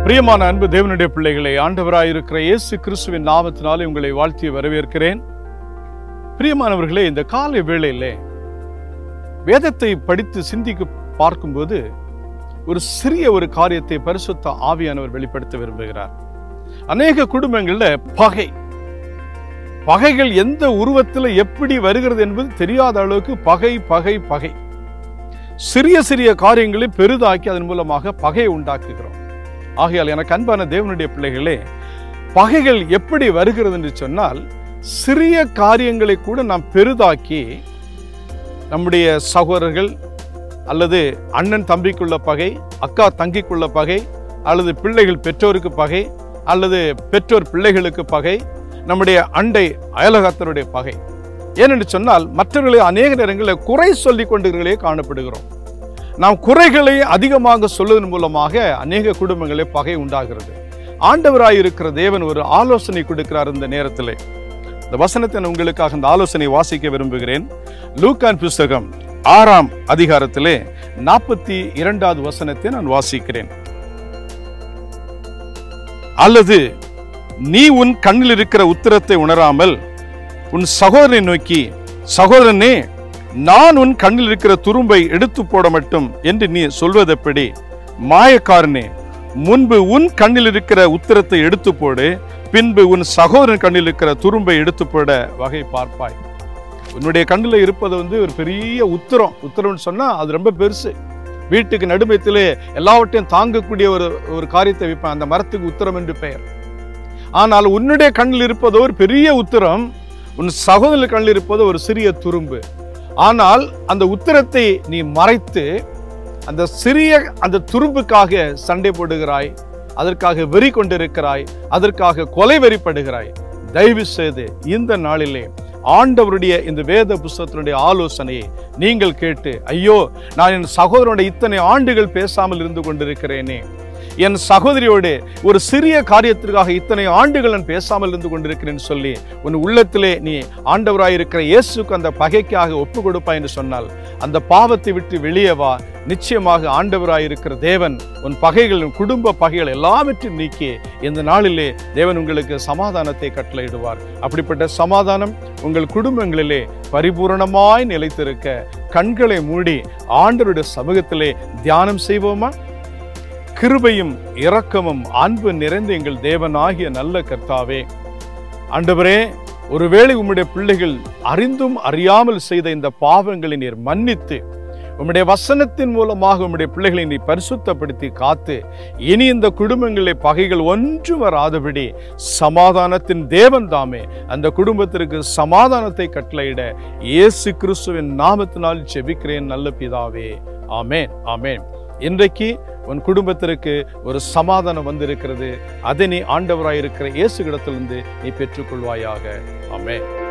பிரியமான அன்பு தேவனுடைய பிள்ளைகளை, ஆண்டவராயிருக்கிற இயேசு கிறிஸ்துவின் நாமத்தினாலே உங்களை வாழ்த்தி வரவேற்கிறேன். பிரியமானவர்களே, இந்த காலை வேளையிலே வேதத்தை படித்து சிந்திக்க பார்க்கும்போது ஒரு சிறிய ஒரு காரியத்தை பரிசுத்த ஆவியானவர் வெளிப்படுத்த விரும்புகிறார். அநேக குடும்பங்கள்ல பகைகள் எந்த உருவத்தில் எப்படி வருகிறது என்பது தெரியாத அளவுக்கு பகை சிறிய சிறிய காரியங்களை பெரிதாக்கி அதன் மூலமாக பகையை உண்டாக்குகிறோம். ஆகையால் எனக்கு அன்பான தேவனுடைய பிள்ளைகளே, பகைகள் எப்படி வருகிறது என்று சொன்னால், சிறிய காரியங்களை கூட நாம் பெரிதாக்கி நம்முடைய சகோதரர்கள் அல்லது அண்ணன் தம்பிக்குள்ள பகை, அக்கா தங்கிக்குள்ள பகை, அல்லது பிள்ளைகள் பெற்றோருக்கு பகை, அல்லது பெற்றோர் பிள்ளைகளுக்கு பகை, நம்முடைய அண்டை அயலகத்தருடைய பகை. ஏனென்று சொன்னால், மற்றவர்களை அநேக நேரங்களில் குறை சொல்லிக் கொண்டவர்களே காணப்படுகிறோம். நாம் குறைகளை அதிகமாக சொல்வதன் மூலமாக அநேக குடும்பங்களே பகை உண்டாகிறது. ஆண்டவராயிருக்கிற தேவன் ஒரு ஆலோசனை கொடுக்கிறார். இந்த நேரத்தில் இந்த வசனத்தை உங்களுக்காக இந்த ஆலோசனை வாசிக்க விரும்புகிறேன். லூக்கான் புஸ்தகம் 6ஆம் அதிகாரத்திலே 42வது வசனத்தை நான் வாசிக்கிறேன். அல்லது நீ உன் கண்ணில் இருக்கிற உத்திரத்தை உணராமல் உன் சகோதரனை நோக்கி, சகோதரனே, நான் உன் கண்ணில் இருக்கிற துரும்பை எடுத்து போட மட்டும் என்று நீ சொல்வதெப்படி? மாயக்காரனே, முன்பு உன் கண்ணில் இருக்கிற உத்திரத்தை எடுத்து போடு, பின்பு உன் சகோதரன் கண்ணில் இருக்கிற துரும்பை எடுத்து போட வகை பார்ப்பாய். உன்னுடைய கண்ணில் இருப்பது ஒரு பெரிய உத்திரம்னு சொன்னா அது ரொம்ப பெருசு. வீட்டுக்கு நடுமையத்திலே எல்லாவற்றையும் தாங்கக்கூடிய ஒரு காரியத்தை வைப்பான். அந்த மரத்துக்கு உத்திரம் என்று பெயர். ஆனால் உன்னுடைய கண்ணில் இருப்பதோ ஒரு பெரிய உத்திரம், உன் சகோதரன் கண்ணில் இருப்பது ஒரு சிறிய துரும்பு. ஆனால் அந்த உத்திரத்தை நீ மறைத்து அந்த துரும்புக்காக சண்டை போடுகிறாய், அதற்காக வெறி கொண்டிருக்கிறாய், அதற்காக கொலை வெறிப்படுகிறாய். தயவு செய்து இந்த நாளிலே ஆண்டவருடைய இந்த வேத புஸ்தகத்தினுடைய ஆலோசனையை நீங்கள் கேட்டு, ஐயோ, நான் என் சகோதரனுடைய இத்தனை ஆண்டுகள் பேசாமல் இருந்து கொண்டிருக்கிறேனே, என் சகோதரியோடு ஒரு சிறிய காரியத்திற்காக இத்தனை ஆண்டுகள் நான் பேசாமல் இருந்து கொண்டிருக்கிறேன் சொல்லி உன் உள்ளத்திலே நீ ஆண்டவராயிருக்கிற இயேசுக்கு அந்த பகைக்காக ஒப்பு கொடுப்பாய் என்று சொன்னால், அந்த பாவத்தை விட்டு வெளியே வா. நிச்சயமாக ஆண்டவராயிருக்கிற தேவன் உன் பகைகள், குடும்ப பகைகள் எல்லாவற்றையும் நீக்கி இந்த நாளிலே தேவன் உங்களுக்கு சமாதானத்தை கட்டளையிடுவார். அப்படிப்பட்ட சமாதானம் உங்கள் குடும்பங்களிலே பரிபூரணமாய் நிலைத்திருக்க கண்களை மூடி ஆண்டவருடைய சமூகத்திலே தியானம் செய்வோமா? கிருபையும் இரக்கமும் அன்பு நிறைந்த எங்கள் தேவனாகிய நல்ல கர்த்தாவே, ஆண்டவரே, ஒருவேளை உம்முடைய பிள்ளைகள் அறிந்தும் அறியாமல் செய்த இந்த பாவங்களை நீர் மன்னித்து, உம்முடைய வசனத்தின் மூலமாக உம்முடைய பிள்ளைகளை நீ பரிசுத்தப்படுத்தி காத்து, இனி இந்த குடும்பங்களில் பகைகள் ஒன்றும் வராதபடி சமாதானத்தின் தேவன் தாமே அந்த குடும்பத்திற்கு சமாதானத்தை கட்டளையிட இயேசு கிறிஸ்துவின் நாமத்தினால் ஜெபிக்கிறேன் நல்ல பிதாவே. ஆமேன், ஆமேன். இன்றைக்கு உன் குடும்பத்திற்கு ஒரு சமாதானம் வந்திருக்கிறது. அதை நீ ஆண்டவராயிருக்கிற இயேசு இடத்திலிருந்து நீ பெற்றுக்கொள்வாயாக. ஆமென்.